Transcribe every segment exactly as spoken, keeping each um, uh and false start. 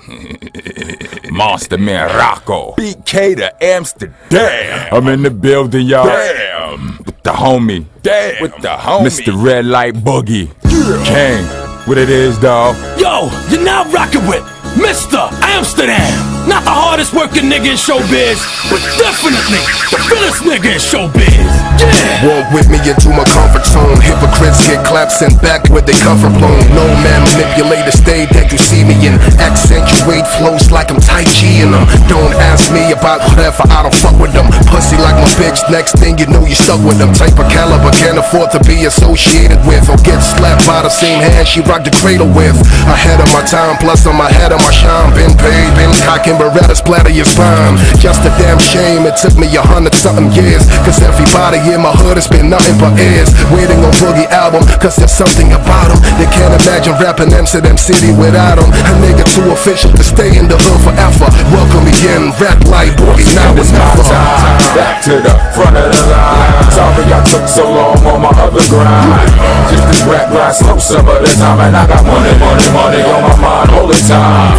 Monster Man Rocco, B K to Amsterdam. I'm in the building, y'all. Damn. With the homie. Damn. With the homie. Mister Red Light Boogie. Yeah. King. What it is, dawg? Yo, you're now rocking with Mister Amsterdam. Not the hardest working nigga in showbiz, but definitely the realest nigga in showbiz. Yeah. Walk with me into my comfort zone. Hypocrites get clapped, sent back with their comfort blown. No man manipulate the state that you see me in. Accentuate flows like I'm Tai Chi in them. Don't ask me about whatever, I don't fuck with them. Pussy like my bitch, next thing you know you stuck with them. Type of caliber can't afford to be associated with, or get slapped by the same hand she rocked the cradle with. Ahead of my time, plus on my head of my shine. Been paid, been cocking Beretta splatter your spine. Just a damn shame it took me a hundred something years, cause everybody in my hood has been nothing but ears. Waiting on Boogie album, cause there's something about him. They can't imagine rapping Amsterdam City without him. A nigga too official to stay in the hood forever. Welcome again, Rap Light Boogie, now it's my time. Back to the front of the line. Sorry I took so long on my other grind. Just this rap grind slow some of the time, and I got money, money, money on my mind all the time.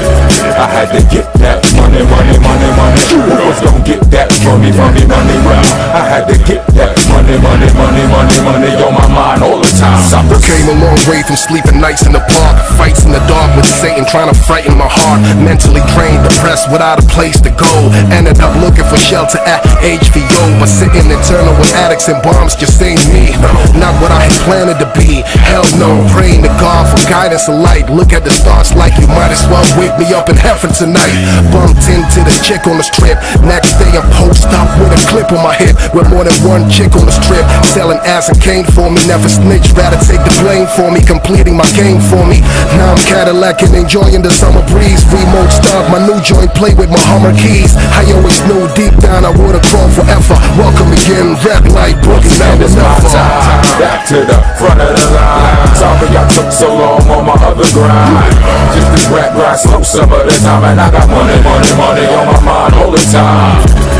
I had to get that money, money, money, money. Who was gonna get that for me, for me, money, money? I had to get that money, money, money, money, money on my mind all the time. Supper came a long way from sleeping nights in the park. Fights in the dark with Satan trying to frighten my heart. Mentally drained, depressed, without a place to go. Ended up looking for shelter at H V O, but sitting eternal with addicts and bombs just ain't me. Not what I had planned to be. Hell no, praying to God for guidance and light. Look at the stars like you might as well wake me up in heaven tonight. Bumped into the chick on the strip. Next day I'm post up with a clip on my hip, with more than one chick on the strip, selling ass and cane for me. Never snitch, rather take the blame for me, completing my game for me. Now I'm Cadillacing, enjoying the summer breeze. Remote start, my new joint, play with my Hummer keys. I always knew deep down I would've crawled forever. Welcome again, Rap Light Boogie, now it's my time. Back to the front of the line. Sorry I took so long on my other grind. Just this rap grind slow some of the time, and I got money, money, money on my mind all the time.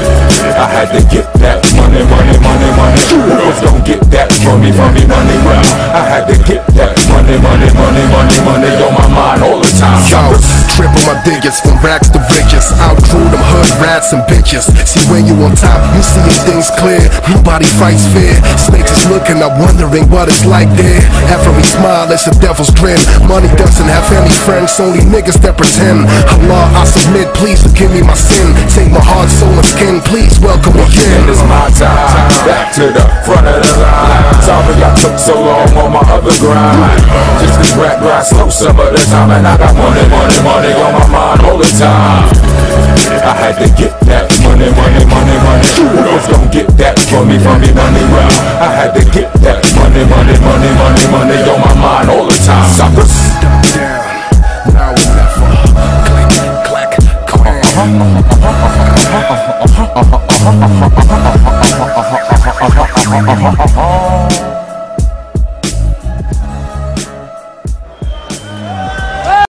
I had to get that money, money, money, money. Who was gonna get that for me, for me, money, money? I had to get that money, money, money, money, money on my mind all the time. Yo, triple my digits, from racks to riches. Outgrew them hood rats and bitches. See when you on top, you see things clear. Nobody fights fair. Snakes is looking up, wondering what it's like there. Every smile is a devil's grin. Money doesn't have any friends, only niggas that pretend. Allah, I submit, please forgive me my sin. Take my heart, soul, and skin, please welcome again. It's my time. Back to the front of the line. Sorry I took so long on my other grind. Just this rap grind slow some of the time, and I got money, money, money on my mind all the time. I had to get that money, money, money, money. Who was gonna get that for me, for me, money, money? I had to get that money, money, money, money, money on my mind all the time. Suckers.